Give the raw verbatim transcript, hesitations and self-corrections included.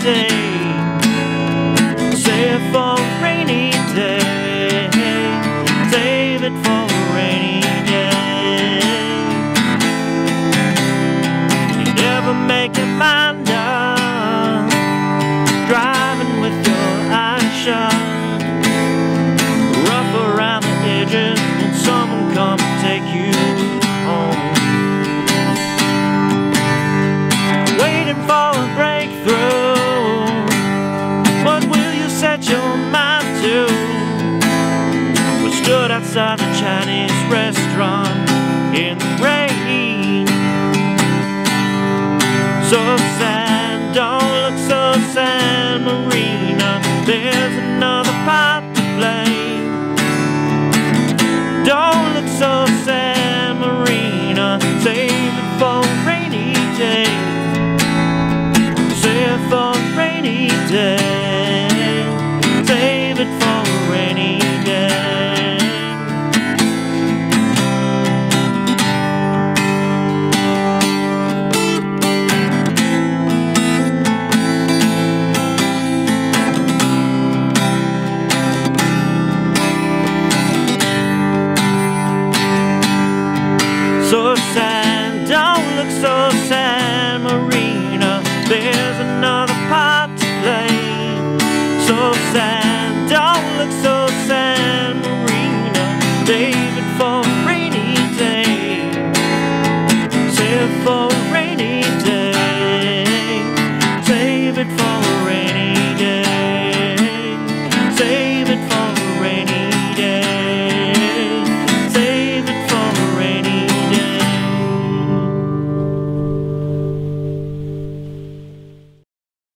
day. Save it for a rainy day. Save it for a rainy day. You never make your mind up, driving with your eyes shut, rough around the edges. Will someone come and take you home? Waiting for a breakthrough, what will you set your mind to? We stood outside the Chinese restaurant in the rain, so sad.